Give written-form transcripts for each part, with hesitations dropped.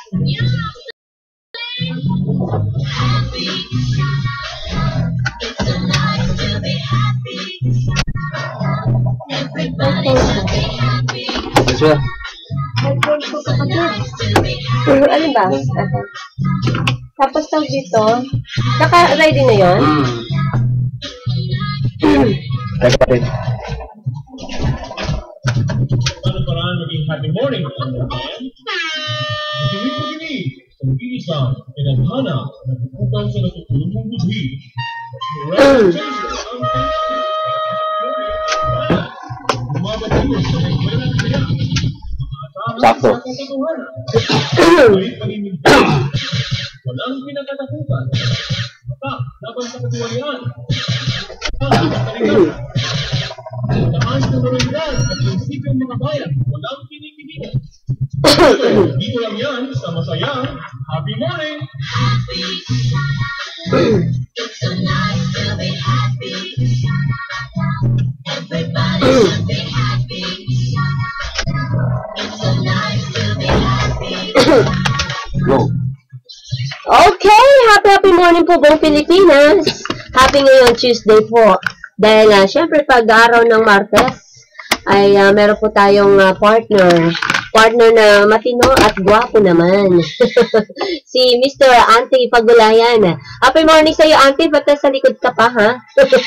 Sure. Ano ba? Tapos tawag dito, naka-ready na yun? Teka pa rin. Paano paraan maging happy morning ang mga bayan? Makinig-makinig sa mag-iisang pinaghanap na pupuntan sa natutulong mong budhi. Bumabatiwas sa may buwan at kaya. Sakto. Walang pinagkatakutan. Matak, laban sa katuwalian. Taas ng moralidad at prinsipyong mga bayan, walang kinikibigan. Dito lang yan sa masayang Happy Morning! It's so nice to be happy. Everybody should be happy. It's so nice to be happy. Go. Okay, happy morning po buong Pilipinas. Happy ngayon Tuesday po. Dahil syempre pag araw ng Martes ay meron po tayong partner na matino at gwapo naman. Si Mr. Auntie Pagulayan. Happy morning sa iyo, Auntie. Ba't nasa likod ka pa, ha?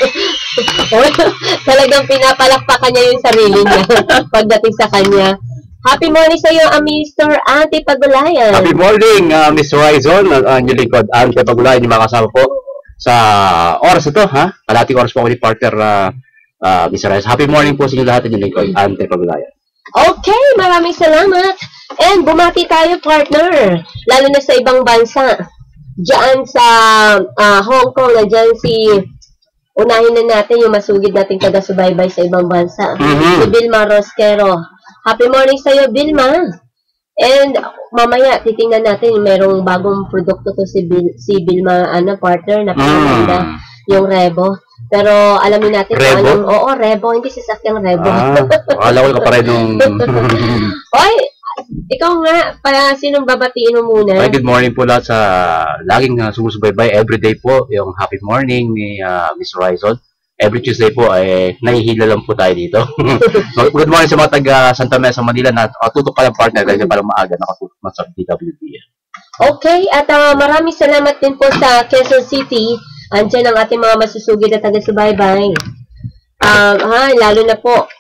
Talagang pinapalakpakan niya yung sarili niya pagdating sa kanya. Happy morning sa iyo, Mr. Auntie Pagulayan. Happy morning, Mr. Horizon. Ang inyong lingkod, Auntie Pagulayan, yung mga kasama po sa oras ito, ha? Kalating oras po ako ni partner Mr. Horizon. Happy morning po sa inyo lahat, inyong lingkod, Auntie Pagulayan. Okay, maraming salamat. And bumati tayo, partner. Lalo na sa ibang bansa. Diyan sa Hong Kong, na dyan unahin na natin yung masugid nating taga-subaybay sa ibang bansa. Si Vilma Rosquero. Happy morning sa iyo, Vilma. And mamaya, titingnan natin, merong bagong produkto to si Vilma, partner, napakaganda, yung Rebo. Pero alamin natin kung anong, oo, Rebo, hindi sasakyang Rebo. Alam ko pa rin nung... Oy, ikaw nga, para sinong babatiin mo muna? Ay, good morning po lahat sa laging sumusubaybay everyday po, yung happy morning ni Mr. Horizon. Every Tuesday po ay nahihila lang po tayo dito. Good morning sa mga taga Santa Mesa, Manila na tutok pa yung partner dahil palang maaga nakatutok na sa DWD. Okay, at maraming salamat din po sa Quezon City. Andiyan ang ating mga masusugid at taga-subaybay. Lalo na po.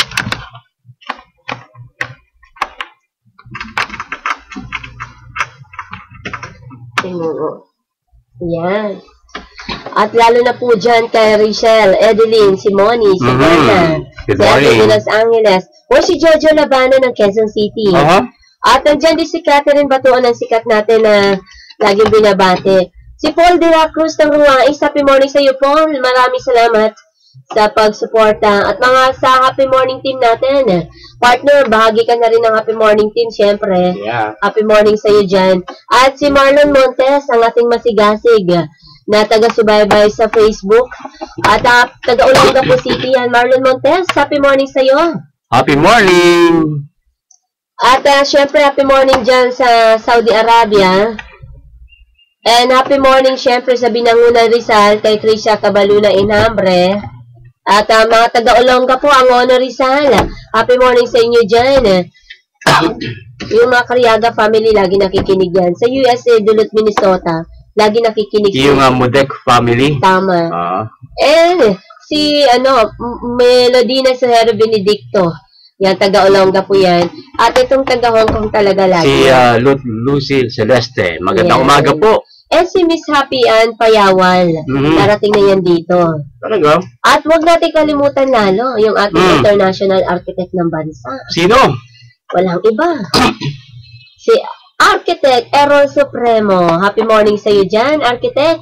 Yan. At lalo na po dyan kay Richelle, Edeline, si Moni, si Berna, si Ate de Los Angeles, o si Jojo Labano ng Quezon City. At andyan din si Catherine Batuan, ang sikat natin na laging binabate. Si Paul de la Cruz ng Ruwais, happy morning sa iyo, Paul. Maraming salamat sa pagsuporta. At mga sa happy morning team natin, partner, bahagi ka na rin ng happy morning team, syempre. Yeah. Happy morning sa iyo dyan. At si Marlon Montes, ang ating masigasig na taga-subaybay sa Facebook. At taga-Olongapo City yan. Marlon Montes, happy morning sa iyo. Happy morning! At syempre, happy morning dyan sa Saudi Arabia. And happy morning, syempre, sa Binangunan Rizal, kay Trisha Cabaluna Inhambre. At mga taga-Olonga po, ang Ono Rizal. Happy morning sa inyo dyan. Yung mga Cariaga family, lagi nakikinig yan. Sa USA, Duluth, Minnesota, lagi nakikinig. Yung Mudek family. Tama. And si, Melodina Sahero Benedicto. Yan, taga-Olonga po yan. At itong taga-Hong Kong talaga lagi. Si Lucy Celeste. Magandang umaga po. Eh, si Miss Happy Ann Payawal. Darating na yan dito. Talaga? At huwag natin kalimutan lalo yung ating international architect ng bansa. Sino? Walang iba. Si Architect Errol Supremo. Happy morning sa iyo dyan, Architect.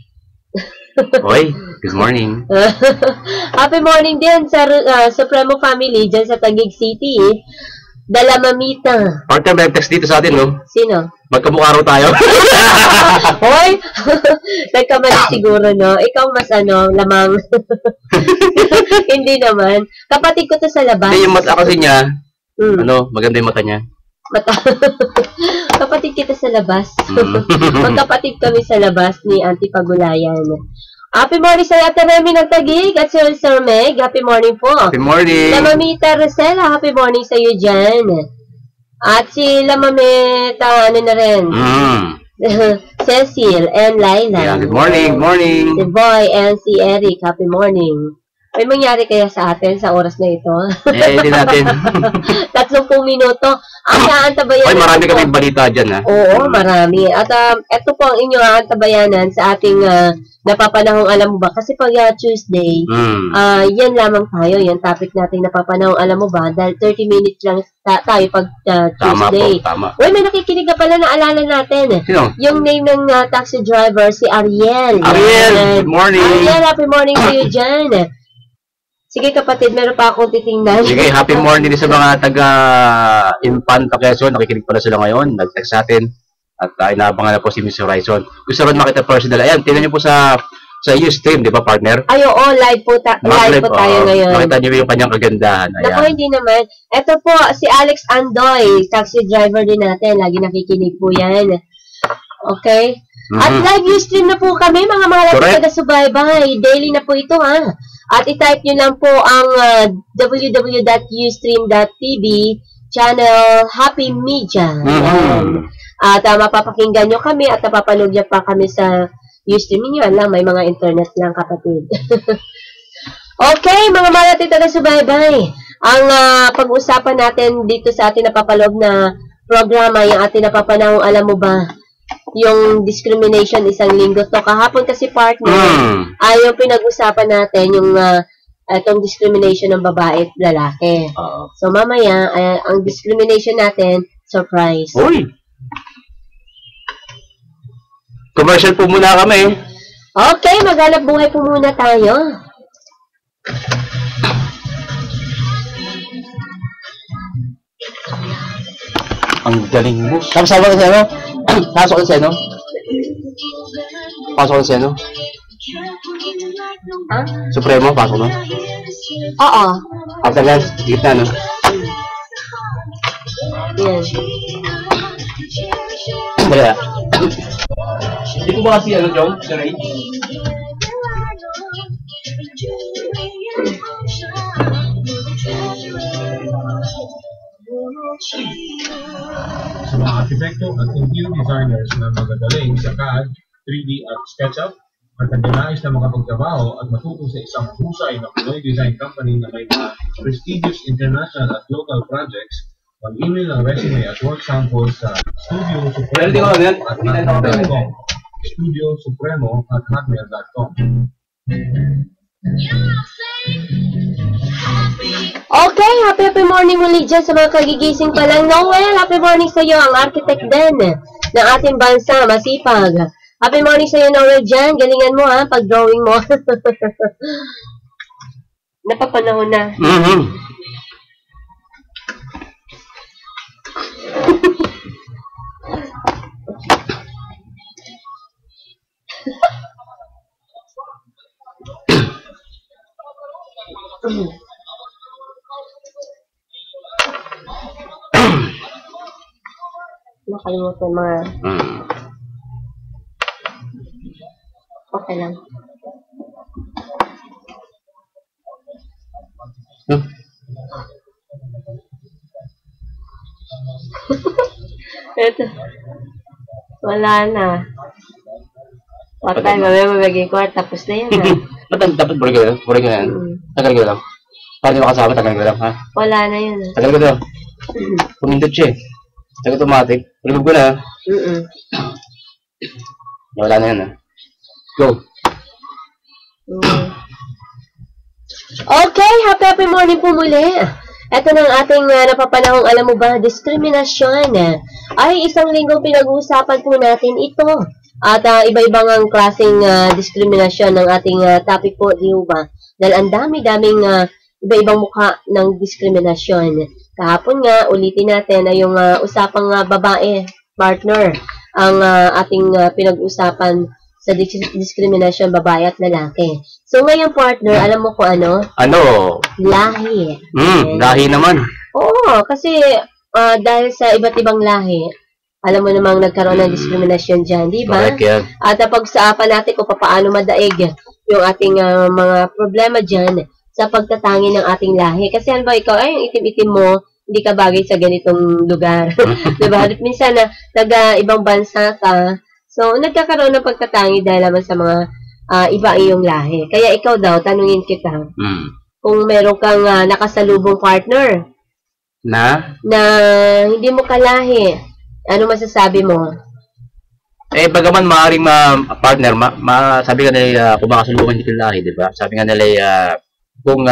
Hoy, good morning. Happy morning din sa Supremo family dyan sa Taguig City. Dalamamita. Partner, may text dito sa atin, no? Sino? Magkamukha raw tayo. Hoy! Nagkamali siguro, no? Ikaw mas lamang. Hindi naman. Kapatid ko to sa labas. Hindi, yung mata kasi niya, maganda yung mata niya. Kapatid Kapatid kita sa labas. Magkapatid kami sa labas ni Auntie Pagulayan. Happy morning sa Ate Remy ng Taguig at Sir Meg. Happy morning po. Happy morning. La Mamita Rosella, happy morning sa iyo dyan. At si La Mamita, ano na rin? Cecil and Laila. Yeah, good morning, morning. Si Boy and si Eric, happy morning. May mangyari kaya sa atin sa oras na ito? Hindi natin. 30 minuto. Ang aantabayan. Ay, marami kami balita dyan, ha? Oo, marami. At ito po ang inyong aantabayanan sa ating napapanahong alam mo ba? Kasi pag Tuesday, yan lamang tayo. Yan topic natin napapanahong alam mo ba? Dahil 30 minutes lang tayo pag Tuesday. Tama po, tama. Uy, may nakikinig na pala na alala natin. Sino? Yung name ng taxi driver, si Ariel. Ariel, good morning. Ariel, happy morning to you dyan. Sige kapatid, meron pa akong titingnan. Sige, happy morning din sa mga taga-Infanta Quezon. Nakikinig pala sila ngayon. Nag-text sa atin. At inaabangan na po si Miss Horizon. Gusto rin makita personal. Ayan, tingnan niyo po sa Ustream, di ba, partner? Ay, oo, live po tayo ngayon. Nakita niyo yung kanyang kagandahan. Ayan. Naku, hindi naman. Ito po, si Alex Andoy, taxi driver din natin. Lagi nakikinig po yan. Okay? At live Ustream na po kami, mga taga-subaybay. Daily na po ito, ha? At i-type nyo lang po ang www.ustream.tv channel Happy Media. At mapapakinggan nyo kami at napapanood nyo pa kami sa Ustream. Nyo lang, may mga internet lang, kapatid. Okay, mga taga-subaybay. Ang pag-usapan natin dito sa ating napapaloob na programa, yung ating napapanahong alam mo ba, yung discrimination isang linggo to. Kahapon kasi partner, ay yung pinag-usapan natin yung itong discrimination ng babae at lalaki. So mamaya, ang discrimination natin, surprise. Uy! Commercial po muna kami. Okay, maghanap buhay po muna tayo. Ang galing mo. Kasama ka sa ano? Pasok ka sa ano? Pasok ka sa ano? Ha? Supremo, pasok mo? Oo. After that, gitna, no? Yan. Kaya. Hindi ko ba kasi ano, John? Si Ray? Sa mga arkitekto at interior designers na magagaling sa CAD, 3D at SketchUp, at nais na makapagtrabaho at matuto sa isang husay na Pinoy design company na may mga prestigious international at local projects, mag-email ang resume at work sample sa Studio Supremo at hotmail.com. Studio Supremo at hotmail.com. Okay, happy morning muli dyan sa mga kagigising pa lang. Noel, happy morning sa iyo, ang architect din ng ating bansa, masipag. Happy morning sa iyo, Noel, dyan. Galingan mo, ha, pag-drawing mo. Napapanahon na. Nakalimutan mga... Okay lang. Ito. Wala na. Patay, mamaya ko, tapos na yan, ha? Dapat buri ko yan. Tagal ko lang. Para di makasama, tagal ko lang, ha? Wala na yun, ha? Tagal ko lang. Pumindot siya eh. Tagal automatic. Remove ko na, ha? Wala na yan, ha? Go. Okay, happy morning po muli. Ito na ang ating napapanahong alam mo ba, diskriminasyon. Ay isang linggong pinag-uusapan po natin ito. At iba-ibang ang klaseng diskriminasyon ng ating topic po, di ba? Dahil ang dami-daming iba-ibang mukha ng diskriminasyon. Kahapon nga, ulitin natin ay yung usapang babae, partner, ang ating pinag-usapan sa diskriminasyon babae at lalaki. So ngayon, partner, alam mo kung ano? Ano? Lahi. Lahi naman. Oo, kasi dahil sa iba't ibang lahi, Alam mo namang nagkaroon ng diskriminasyon dyan, di ba? Correct yan. At pag-usapan natin kung paano madaig yung ating mga problema dyan sa pagtatangi ng ating lahi. Kasi ano ba, ikaw, ay, yung itim-itim mo, hindi ka bagay sa ganitong lugar. Diba? Minsan na ibang bansa ka, so nagkakaroon ng pagtatangi dahil naman sa mga iba iyong lahi. Kaya ikaw daw, tanungin kita, kung meron kang nakasalubong partner Na hindi mo kalahi, ano masasabi mo? bagaman maaaring partner, sabi nga nila, kung makasalubong hindi lahi, di ba? Sabi nga nila, kung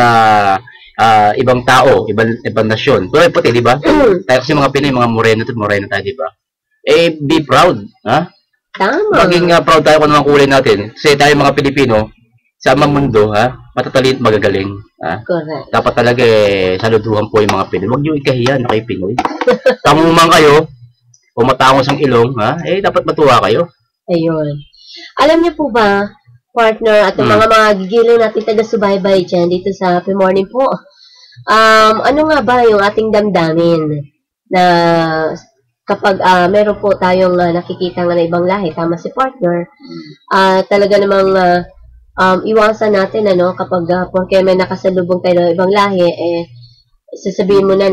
ibang tao, ibang nasyon, pero puti, di ba? Tayo kasi mga Pinoy, mga moreno tayo, di ba? Be proud, ha? Tama. Maging proud tayo kung anong kulay natin. Kasi tayo mga Pilipino, sa amang mundo, ha? Matatalino at magagaling, ha? Correct. Dapat talaga saluduhan po yung mga Pinoy. Huwag niyo ikahiyan na kayo Pinoy. Tamumang kayo, kung matangos ang ilong, ha? Dapat matuwa kayo. Ayun. Alam niyo po ba, partner, at yung mga gigilin natin taga-subaybay dyan dito sa Happy Morning po, ano nga ba yung ating damdamin na kapag meron po tayong nakikita nga na ibang lahi, tama si partner, talaga namang iwasan natin, ano, kapag porque may nakasalubong tayo ng ibang lahi, sasabihin mo na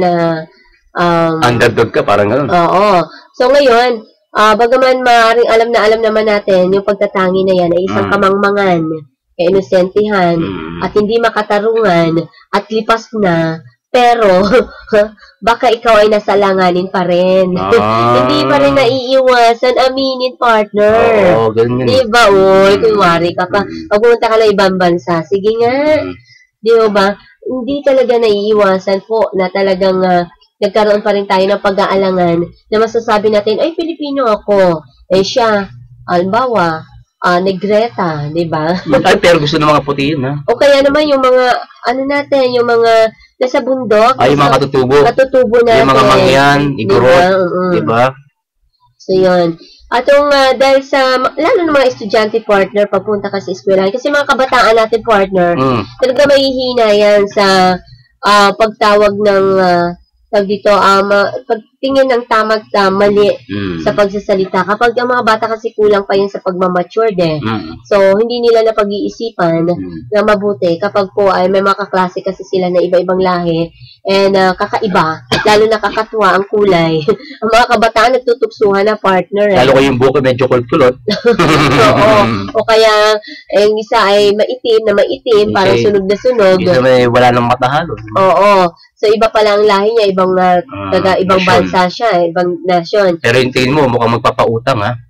underdog ka, parang gano'n. Oo. So ngayon, bagaman maaaring alam naman natin yung pagtatangi na yan ay isang kamangmangan, kainosentihan, at hindi makatarungan, at lipas na, pero baka ikaw ay nasalanganin pa rin. Hindi pa rin naiiwasan aminin, partner. Oo, ganyan. Diba, oy, kunwari ka pa, pagpunta ka na ibang bansa, sige nga. Di ba? Hindi talaga naiiwasan po na talagang nagkaroon pa rin tayo ng pag-aalangan na masasabi natin, ay, Pilipino ako. Siya, halimbawa, negreta, di ba? Ay, pero gusto ng mga puti yun, ha? O kaya naman yung mga, yung mga nasa bundok. Ay, yung mga katutubo natin. Yung mga mangyan, igorot, di ba? So, yun. At yung, dahil sa, lalo ng mga estudyante partner, pagpunta ka sa eskwelahan, kasi mga kabataan natin partner, talaga mahihina yan sa pagtawag ng, dito, pagtingin ng tamang mali sa pagsasalita. Kapag ang mga bata kasi kulang pa yan sa pagmamature, So, hindi nila na pag-iisipan na mabuti kapag po ay may mga kaklase kasi sila na iba-ibang lahi and kakaiba, lalo na kakatuwa ang kulay. Ang mga kabataan nagtutuksuhan na partner. Lalo ko yung buko medyo kulot-kulot. Oo. O kaya, yung isa ay maitim, parang sunog na sunog. Isa may wala nang matahalo. Oo. So, iba pala ang lahi niya, ibang bansa siya, ibang nasyon. Pero yung tingin mo, mukhang magpapautang, ha?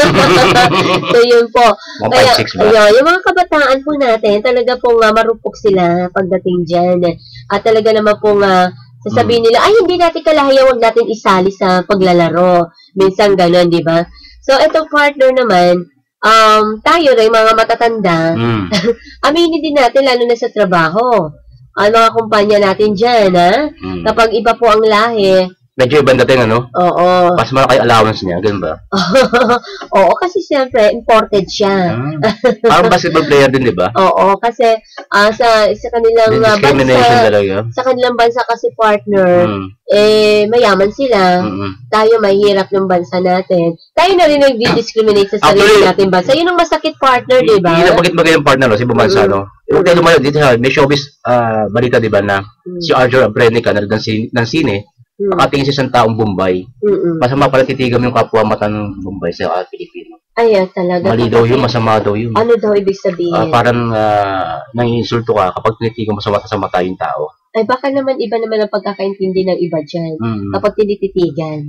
So, yun po. 156 ba? Kaya, yung mga kabataan po natin, talaga pong marupok sila pagdating dyan. At talaga naman pong sasabihin nila, ay, hindi natin kalahiya, huwag natin isali sa paglalaro. Minsan ganun, di ba? So, itong partner naman, tayo rin, mga matatanda, aminin din natin, lalo na sa trabaho. Ang mga kumpanya natin dyan, kapag iba po ang lahi, medyo ibang dating, ano? Oo. Mas malaki allowance niya, ganun ba? Oo, kasi siyempre, imported siya. Parang basketball player din, di ba? Oo, kasi sa kanilang discrimination talaga. Sa kanilang bansa kasi partner, mayaman sila. Tayo mahirap ng bansa natin. Tayo na rin nag-discriminate sa sarili natin bansa. Yun ang masakit, partner, di ba? Hindi na bagay yung partner, no? Si Bumansa, no? Yung tayo lumayo dito, may showbiz balita, di ba, na si Arthur Abrenica, na ng sine, nakatingin sa isang taong Bombay. Masama pala titigam yung kapwa mata ng Bombay sa Pilipino. Ay, talaga. Mali daw yun, masama daw yun. Ano daw ibig sabihin? Parang nanginsulto ka kapag tinitigam mo sa mata yung tao. Ay, baka naman iba naman ang pagkakaintindi ng iba dyan. Kapag tinititigan.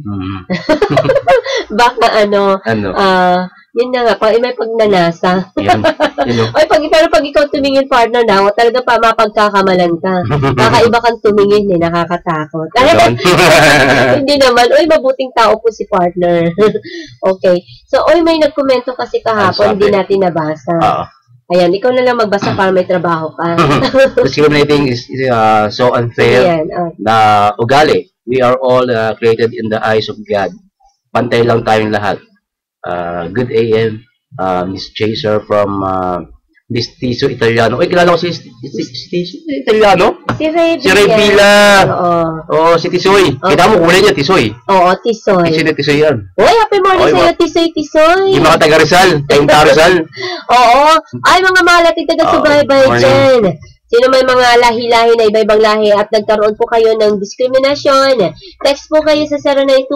Baka yun na nga, may pagnanasa. Pero pag ikaw tumingin, partner na, talaga pa mapagkakamalan ka. Kakaiba kang tumingin, nakakatakot. Hindi naman, mabuting tao po si partner. Okay. So, may nagkomento kasi kahapon, hindi natin nabasa. Ayan, ikaw na lang magbasa para may trabaho ka. Discriminating is so unfair na ugali. We are all created in the eyes of God. Pantay lang tayong lahat. Good AM, Miss Chaser from Tiso Italiano. Ay, kilala ko si Tiso Italiano? Si Ray Si Ray Villa. Oo. Oo, si Tisoy. Kita mo, kulay niya, Tisoy. Oo, Tisoy. Tisoy na Tisoy yan. Uy, happy morning Oy, sa'yo, Tisoy. Yung mga taga Rizal, tayong taga Rizal. Oo. Ay, mga malating taga-subaybay morning. dyan. Sino may mga lahi-lahi na iba-ibang lahi at nagkaroon po kayo ng diskriminasyon, text po kayo sa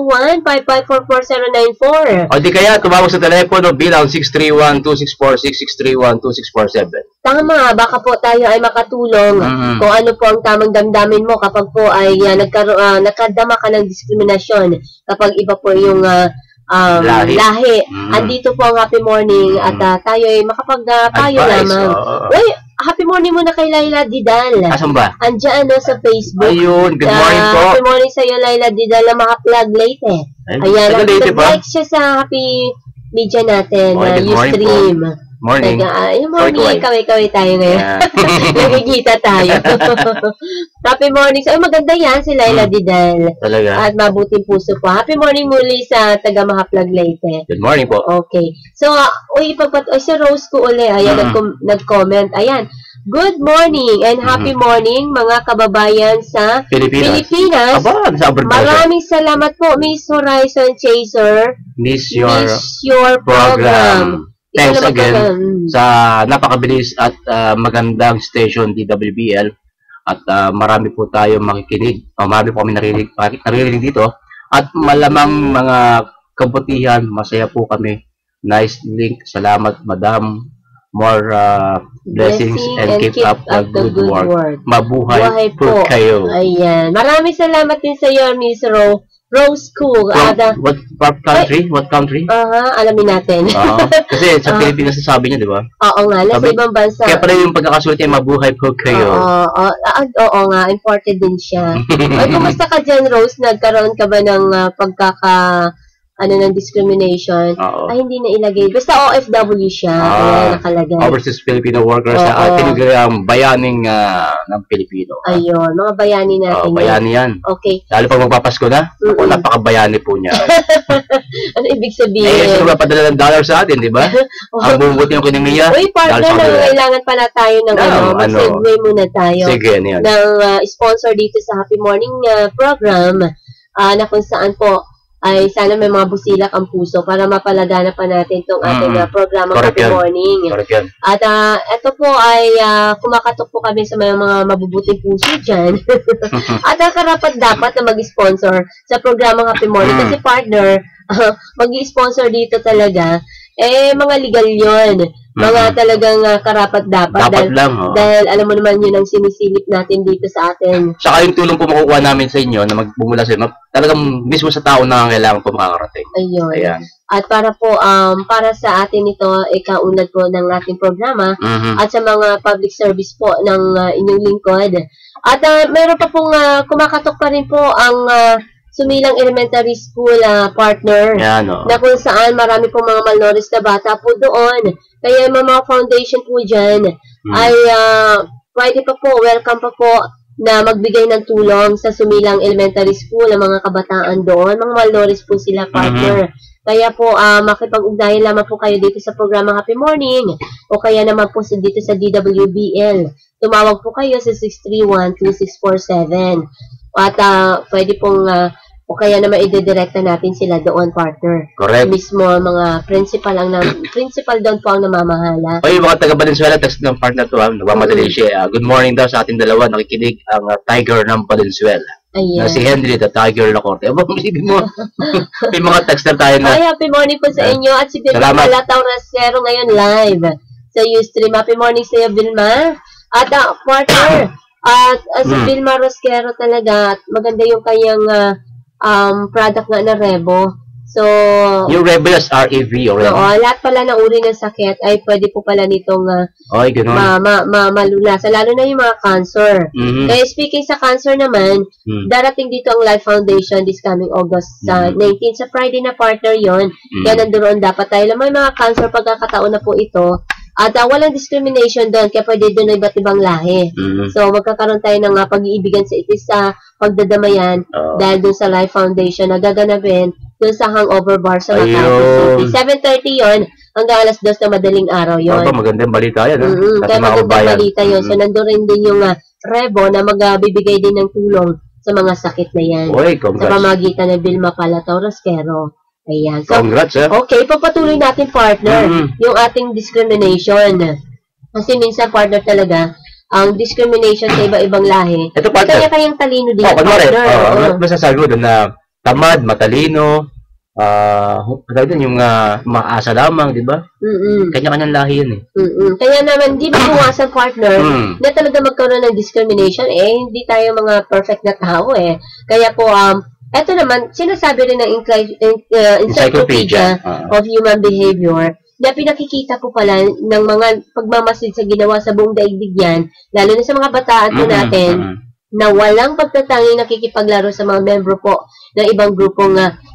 0921-5544094. O di kaya, tumawag sa telepono bilang 631-2646, 631-2647. Tama, baka po tayo ay makatulong kung ano po ang tamang damdamin mo kapag po ay nakadama ka ng diskriminasyon kapag iba po yung lahi. Andito po ang happy morning at tayo ay makapagpayo lamang. Uy, happy morning muna kay Laila Didal. Asan ba? Andiyan sa Facebook. Ayun, good morning po. Happy morning sa iyo, Laila Didal, na maka-plug Leyte. Ayan, nag-like siya sa happy media natin na Ustream. Morning. Yung morning, kaway-kaway tayo ngayon. Nagigita tayo. Happy morning. So, maganda yan si Laila Didal. Talaga. At mabuting puso po. Happy morning muli sa taga Mahaplag Leyte. Good morning po. Okay. So, si Rose ko uli. Ayan, nag-comment. Ayan. Good morning and happy morning mga kababayan sa Pilipinas. Aba, sa maraming salamat po, Miss Horizon Chaser. Miss your program. Thanks again sa napakabilis at magandang station DWBL at marami po tayo makikinig. Marami po kami naririnig dito at malamang mga kabutihan, masaya po kami. Nice link. Salamat, Madam. More blessings and keep up the good work. Mabuhay po kayo. Ayan. Maraming salamat din sa iyo, Miss Rose Cool. What country? What country? Alamin natin. Kasi sa Pilipinas sabi niya, di ba? Oo nga, nasa ibang bansa. Kaya pala yung pagkakasulat niya, mabuhay po kayo. Oo nga, important din siya. Ay, kumusta ka dyan, Rose? Nagkaroon ka ba ng ng discrimination? Ay, hindi na ilagay. Basta OFW siya. Kaya nakalagay. Overseas Filipino workers sa tinugang bayaning ng Pilipino. Ayun, mga bayani natin. Bayani yan. Okay. Lalo pag magpapasko na, napakabayani po niya. Ano ibig sabihin? Sino ba padala ng dollar sa atin, di ba? Ang bumubuti yung kinimiya. Uy, partner, kailangan pala tayo ng mag-segue muna tayo. Sige, yan. Ng sponsor dito sa Happy Morning program na kung saan po ay sana may mga busilak ang puso para mapalagana pa natin itong ating programa Happy Morning. At ito po ay kumakatok po kami sa mga mabubuting puso dyan. At karapat dapat na mag-sponsor sa programa Happy Morning kasi partner, mag-sponsor dito talaga, mga legal yun. Mga talagang karapat dapat dahil alam mo naman yun ang sinisilip natin dito sa atin. Saka yung tulong po makukuha namin sa inyo na magbumula sa inyo, talagang mismo sa tao na kailangan po makakarating. Ayun. Ayan. At para po, para sa atin ito, ikaunlad po ng ating programa at sa mga public service po ng inyong lingkod. At meron pa pong kumakatok pa rin po ang Sumilang Elementary School partner na kung saan marami pong mga malnourished na bata po doon. Kaya yung mga foundation po dyan ay pwede pa po, welcome pa po na magbigay ng tulong sa Sumilang Elementary School ang mga kabataan doon. Mga malnourished po sila partner. Kaya po makipag-ugnayan lamang po kayo dito sa programa Happy Morning o kaya naman po dito sa DWBL. Tumawag po kayo sa 631-2647. At pwede pong o kaya naman idedirekta natin sila doon, partner. Correct. Mismo mga principal doon po ang namamahala. Oy, mga taga Valenzuela, text ng partner to, nagmamadali siya. Good morning daw sa ating dalawa, nakikinig ang Tiger ng Valenzuela. Ayan. Na si Henry, the Tiger na korte. Aba, isipin mo. May mga texter tayo na. Ay, happy morning po sa inyo. At si Vilma Malataw Rasero ngayon live sa Ustream. Happy morning sa iyo, Vilma. At partner, si Vilma Rosquero talaga, maganda yung kanyang product nga na Rebo. So, yung Rebo is REV already. Oo, lahat pala ng uri ng sakit ay pwede po pala nitong malulasan. Lalo na yung mga cancer. Kaya speaking sa cancer naman, darating dito ang Life Foundation this coming August 19 sa Friday na partner yon. Kaya nandoon dapat tayo. May mga cancer pagkakataon na po ito. At walang discrimination doon, kaya pwede doon na iba't ibang lahi. So, magkakaroon tayo ng pag-iibigan sa itis sa pagdadamayan dahil doon sa Life Foundation na gaganapin doon sa Hangover Bar sa Makati City. 7:30 yon hanggang alas 2 na madaling araw yon. Opo, magandang balita yan. Kasi Kaya mga magandang kabayan. balita yun. So, nandun rin din yung Rebo na magbibigay din ng tulong sa mga sakit na yan. Uy, Sa congrats. pamagitan ng Vilma Palatorosquero. Ayan. So, Congrats, sir. okay, papatuloy natin, partner, Mm. yung ating discrimination. Kasi minsan, partner talaga, ang discrimination sa iba-ibang lahi, Ito, partner. kanya-kanyang talino din, Kunwari, partner. Oo. masasabi mo doon na tamad, matalino, yung maasa lamang, di ba? Mm-mm. Kanya-kanyang lahi yun eh. Mm-mm. Kaya naman, di ba iwasan, partner, Mm. na talaga magkaroon ng discrimination, hindi tayo mga perfect na tao eh. Kaya po, eto naman, sinasabi rin ng Encyclopedia of Human Behavior na pinakikita po pala ng mga pagmamasid sa ginawa sa buong daigdig yan, lalo na sa mga bataan po natin, na walang pagtatanging nakikipaglaro sa mga membro po ng ibang grupong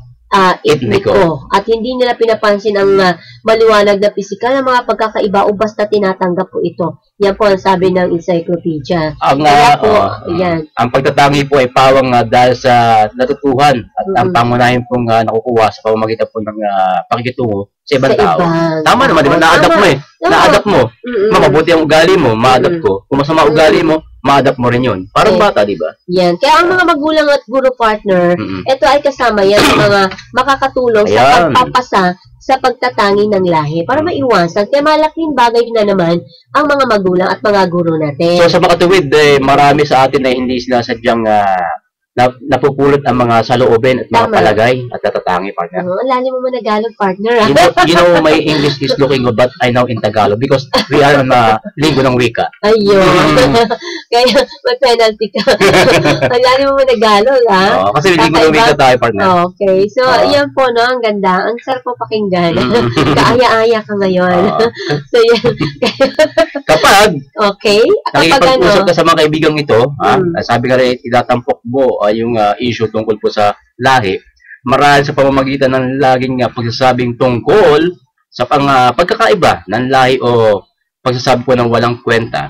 etniko. At hindi nila pinapansin ang maliwanag na pisikal na mga pagkakaiba o basta tinatanggap po ito. Yan po ang sabi ng Encyclopedia. Kaya po, yan. Ang pagtatangi po ay pawang dahil sa natutuhan at ang pangunahin pong nakukuha sa pamamagitan po ng pakikitungo sa ibang tao. Tama naman, di ba? Na-adapt mo eh. Na-adapt mo. Mabuti ang ugali mo, ma-adapt ko. Kung masama ugali mo, ma-adapt mo rin yun. Parang bata, di ba? Yan. Kaya ang mga magulang at guro partner, ito ay kasama yan sa mga makakatulong sa pagpapasa sa pagtatangi ng lahi para maiwasan. Kaya malaking bagay na naman ang mga magulang at mga guro natin. So sa makatuwid, marami sa atin na hindi sinasadyang napupulot ang mga saloobin at mga palagay at natatangi, partner. Lali mo Tagalog, partner. You know, my English is looking good, but I know in Tagalog because we are on linggo ng wika. Ayun. Kaya may penalty ka. Lali mo Tagalog, ha? Kasi linggo ng wika tayo, partner. Okay. So, yan po, no? Ang ganda. Ang sarap po pakinggan. Kaaya-aya ka ngayon. So, yan. Kapag okay. nakikipag-usap ka sa mga kaibigang ito, sabi ka rin, itatampok mo yung issue tungkol po sa lahi, marahil sa pamamagitan ng laging pagsasabing tungkol sa pagkakaiba ng lahi o pagsasabi po ng walang kwenta,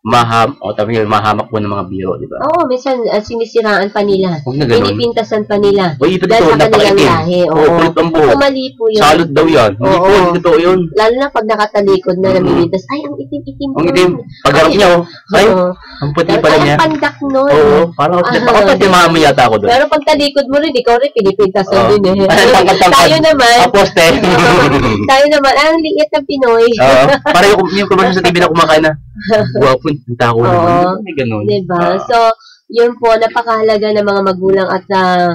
mahamak po ng mga biro, di ba? Oo, minsan sinisiraan pa nila. Huwag na ganun. Pinipintasan pa nila. Uy, ito dahil sa kanilang lahi. Oo, pulot ang buhok. mali po yun. Salot daw yan. Hindi po, hindi totoo yun. Lalo na pag nakatalikod na namimitas, ay, ang itim-itim. Ang itim. Pagharap niya, ay, ang puti pala niya. Ay, ang pandak nun. Oo, parang ako mami yata ako doon. Pero pag talikod mo rin, ikaw rin pinipintasan din eh. Tayo naman, Aposte. tayo naman, ang liit ng Pinoy. Para yung commercial sa TV na kumakain na, guwapo, ang tako naman. May ganun. Diba? So, yun po, napakahalaga ng mga magulang at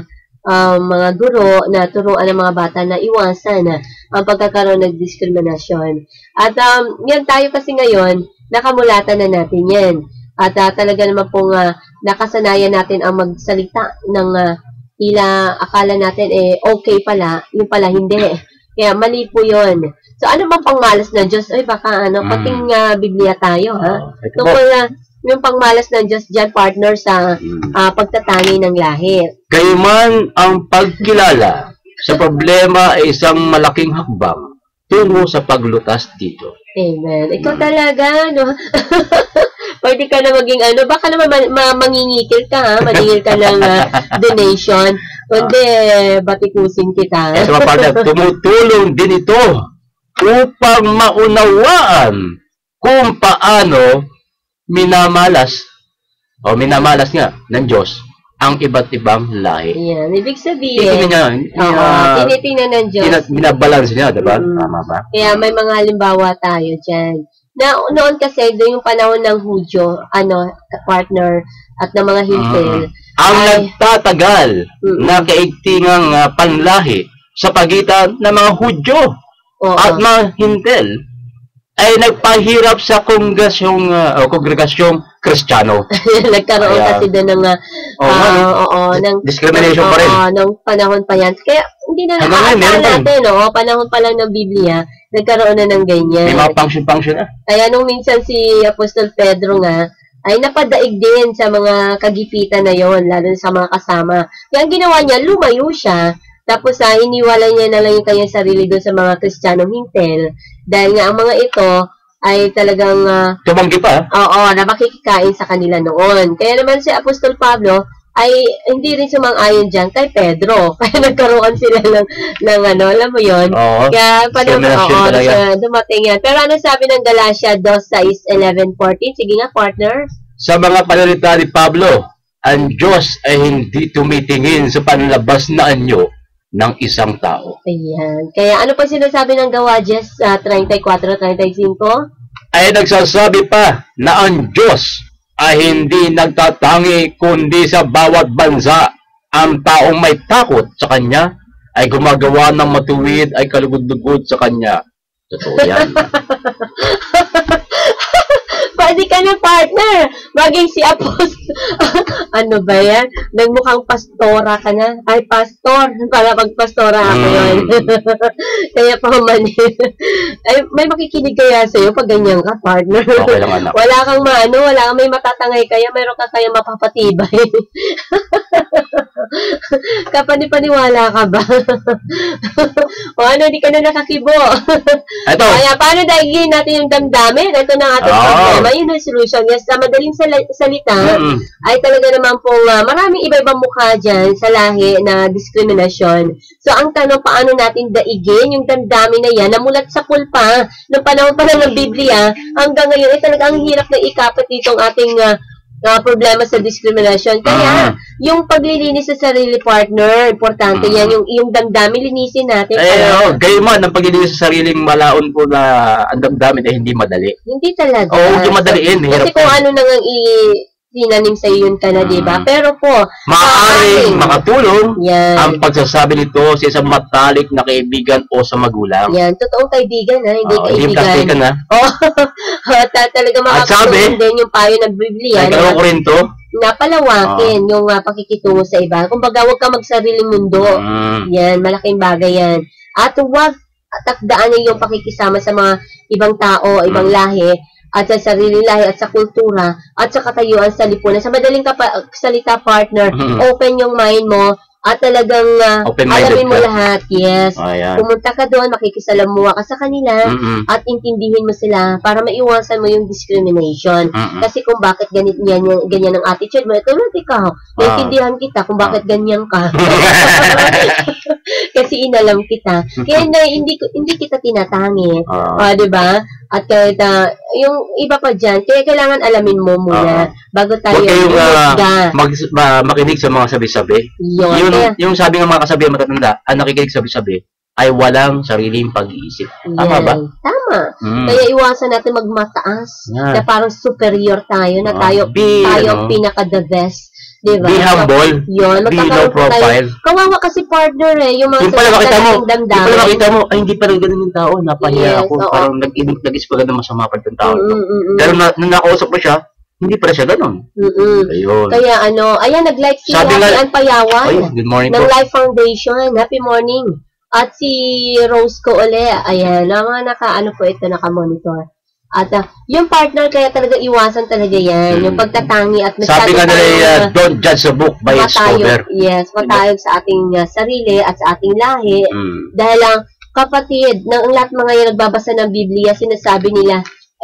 mga guro na turuan ng mga bata na iwasan ang pagkakaroon ng diskriminasyon. At yan tayo kasi ngayon, nakamulatan na natin yan. At talaga naman pong nakasanayan natin ang magsalita ng tila akala natin okay pala, yung pala hindi. Kaya mali po yun. So ano bang pangmalas ng Diyos? Ay baka pating Biblia tayo, ha? Tungkol yung pangmalas ng Diyos dyan, partner, sa pagtatangi ng lahi. Gayman ang pagkilala sa problema ay isang malaking hakbang tungo sa paglutas dito. Amen. Ikaw talaga, no? Pwede ka na maging baka naman mangingikil ka, ha? Maningil ka ng donation. Kundi, batikusin kita. Sa mga partner, tumutulong din ito upang maunawaan kung paano minamalas nga ng Diyos ang iba't ibang lahi. Yan. Ibig sabihin, tinitingnan ng Diyos. Binabalance niya, diba? Tama ba? Kaya may mga halimbawa tayo dyan. Na noon kasi, doon yung panahon ng Hudyo, partner, at ng mga Hintil. Ang nagtatagal na kaigtingang panlahi sa pagitan ng mga Hudyo at mga Hintil ay nagpahirap sa kongregasyong Kristiyano. Nagkaroon kasi doon ng ng discrimination pa rin. Nung panahon pa yan. Kaya hindi na nakakala natin, panahon pa lang ng Biblia, nagkaroon na ng ganyan. May mga function na. Kaya nung minsan si Apostol Pedro nga, ay napadaig din sa mga kagipitan na yon, lalo sa mga kasama. Kaya ang ginawa niya, lumayo siya. Tapos iniwala niya na lang yung kanyang sarili doon sa mga Kristiyanong Hintil. Dahil nga ang mga ito ay talagang tumanggi pa. Oo, na makikikain sa kanila noon. Kaya naman si Apostol Pablo, ay hindi rin sumang-ayon dyan kay Pedro. Kaya nagkaroon sila ng ano, alam mo yon. Oo. Kaya Seminasyon talaga. dumating yan. Pero ano sabi ng Galatia 2:6-11-14? Sige nga, partner. Sa mga panalita ni Pablo, ang Diyos ay hindi tumitingin sa panlabas na anyo ng isang tao. Ayan. Kaya ano pa sinasabi ng Gawajes 34-35? Ay nagsasabi pa na ang Diyos ay hindi nagtatangi kundi sa bawat bansa. Ang taong may takot sa Kanya ay gumagawa ng matuwid ay kalugod-lugod sa Kanya. Totoo yan. Pwede ka na, partner. Maging si Apos. Ano ba yan? Nagmukhang pastora ka na. Ay, pastor. Para magpastora ako yun. Kaya pa manin. Ay, may makikinig kaya sa'yo pag ganyan ka, partner. Okay lang, anak. Wala kang wala kang may matatangay kaya, mayroon ka kaya mapapatibay. Kapani-paniwala ka ba? O ano, di ka na nakakibo. Ito. Kaya, paano daigin natin yung damdamin? Ito na ang ating problema. Yun ang solution. Yes, sa madaling salita, ay talaga naman pong maraming iba-ibang mukha dyan sa lahi na diskriminasyon. So, ang tanong, paano natin daigin yung damdamin na yan, namulat sa pulpa, ng panahon pa lang ng Biblia, hanggang ngayon, ay talaga ang hirap na ikapat dito ang ating problema sa discrimination. Kaya, yung paglilinis sa sarili, partner, importante yan. Yung damdamin, linisin natin. Gayon man, ang paglilinis sa sariling malaon po na ang damdamin ay hindi madali. Hindi talaga. Hindi madaliin. Kasi kung ano nang sinanim sa yun ka na, diba? Pero po, maaaring makatulong yan. ang pagsasabi nito sa isang matalik na kaibigan o sa magulang. Yan, totoong kaibigan, ha? Hindi Hindi kaibigan. plastikan, ha? Talaga makakatulong din yung payo ng Biblia. Ay, ko rin to. Napalawakin yung pakikitungo sa iba. Kumbaga, huwag ka magsariling mundo. Yan, malaking bagay yan. At huwag takdaan niyo yung pakikisama sa mga ibang tao, ibang lahi, at sa sarili lahi at sa kultura at sa katayuan sa lipunan. Sa madaling salita, partner, open yung mind mo at talagang alamin mo lahat. Yes. Pumunta ka doon, makikisalamuha ka sa kanila at intindihin mo sila para maiwasan mo yung discrimination. Kasi kung bakit ganyan ang attitude mo, tulad ikaw, naintindihan kita kung bakit ganyan ka. Kasi inalam kita. Kaya hindi kita tinatangi. Diba? At kahit yung iba pa dyan, kaya kailangan alamin mo muna bago tayo makinig sa mga sabi-sabi. Yung sabi ng mga kasabihan matatanda, ang nakikinig sabi-sabi ay walang sariling pag-iisip. Tama ba? Tama. Kaya iwasan natin magmataas na parang superior tayo, na tayo pinaka-the best. Diba? Be humble. Yun, be low profile. Kawawa kasi, partner, yung mga makita mo, ay hindi pala ganun yung tao, napahiya ako, parang nag-isip na masama pa yung tao. Pero nung nakausap mo siya, hindi pala siya ganun. Ayun. Kaya ayan, nag-like si Ann Payawan good morning ng Life Foundation. Happy morning. At si Rose ko uli, ayan, mga po ito, naka-monitor. At yung partner, kaya talaga iwasan talaga yan. Yung pagtatangi at sabi nga nila, don't judge a book by its cover. Yes, matayog sa ating sarili at sa ating lahi. Dahil lang, kapatid, ng lahat mga yung nagbabasa ng Biblia, sinasabi nila,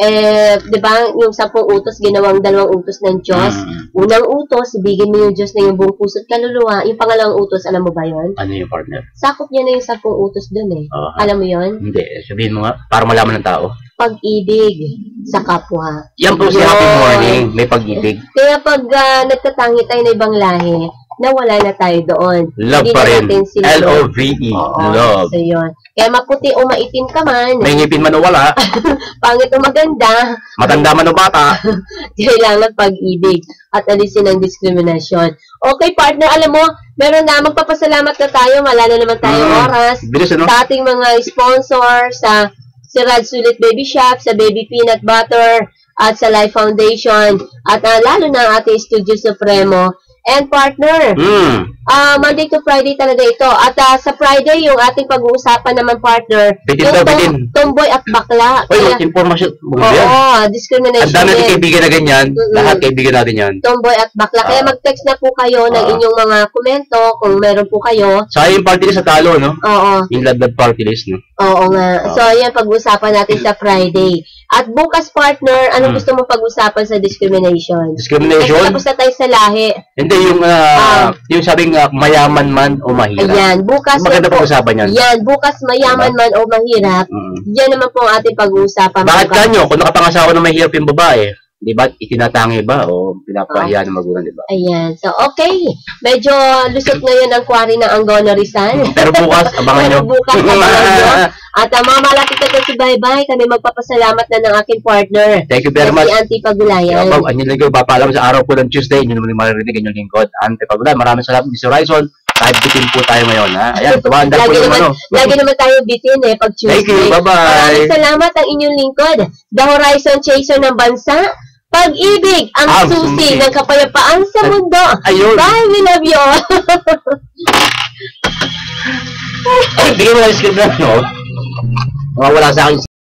di ba, yung 10 utos, ginawang 2 utos ng Diyos. Unang utos, ibigin mo yung Diyos na yung buong puso't kaluluwa. Yung pangalawang utos, alam mo ba yun? Ano yung partner? Sakop niya na yung 10 utos dun eh. Alam mo yun? Hindi, sabihin mo nga, para malaman ng tao. Pag-ibig sa kapwa. Yan po si Happy Morning, may pag-ibig. Kaya pag nagtatangi tayo ng ibang lahi, nawala na tayo doon. Love pa rin. L-O-V-E. Love. So yun. Kaya maputi o maitim ka man. May ngipin man o wala. Pangit o maganda. Matanda man o bata. Kailangan pag-ibig at alisin ang diskriminasyon. Okay, partner, alam mo, meron na, magpapasalamat na tayo. Wala na naman tayong oras. Bilis, ano? Sa ating mga sponsors, sa si Rad Sulit Baby Shop, sa Baby Peanut Butter, at sa Life Foundation, at lalo na ang ating Studio Supremo. And partner, Monday to Friday talaga ito. At sa Friday, yung ating pag-uusapan naman, partner, yung tomboy at bakla. Uy, informasyon. Discrimination. Ang dami natin kaibigan na ganyan. Lahat kaibigan natin yan. Tomboy at bakla. Kaya mag-text na po kayo ng inyong mga komento kung meron po kayo. Sa yung party list sa talo, no? Oo. Yung love party list, no? Oo nga. So, ayan, pag-uusapan natin sa Friday. At bukas, partner, anong gusto mo pag-usapan sa discrimination? Discrimination? Kasi tapos na tayo sa lahi. Hindi, yung sabing mayaman man o mahirap. Ayan, bukas Maganda po. pag-usapan yan. Yan, bukas mayaman man o mahirap. Yan naman po ang ating pag-uusapan. Bakit kanyo? Kung nakapangasawa ng mahirap yung babae, di ba, itinatangi ba o pinapahiya ng magulang, di ba? Ayan. So, okay. Medyo lusot ngayon ang kwari ng Anggona Rizal. Pero bukas, abangan nyo. Pero bukas, abangan nyo. At mga malapit na si Bye-Bye, kami magpapasalamat na ng aking partner. Thank you very much. Si Auntie Pagulayan. Anyo lang kayo, papaalam sa araw po ng Tuesday, inyo naman yung maririnig, inyong lingkod. Ante Pagulayan, maraming salamat, Mr. Horizon. Live bitin po tayo ngayon, ha? Ayan, tumandang po naman, Lagi naman tayo bitin, pag Tuesday. Thank you, bye-bye. Maraming salamat ang inyong lingkod. The Horizon Chaser ng bansa. Pag-ibig ang susi ng kapayapaan sa mundo. Ayun. Bye, we love you all. Bigyan mo na yung script na, no? Wala sa akin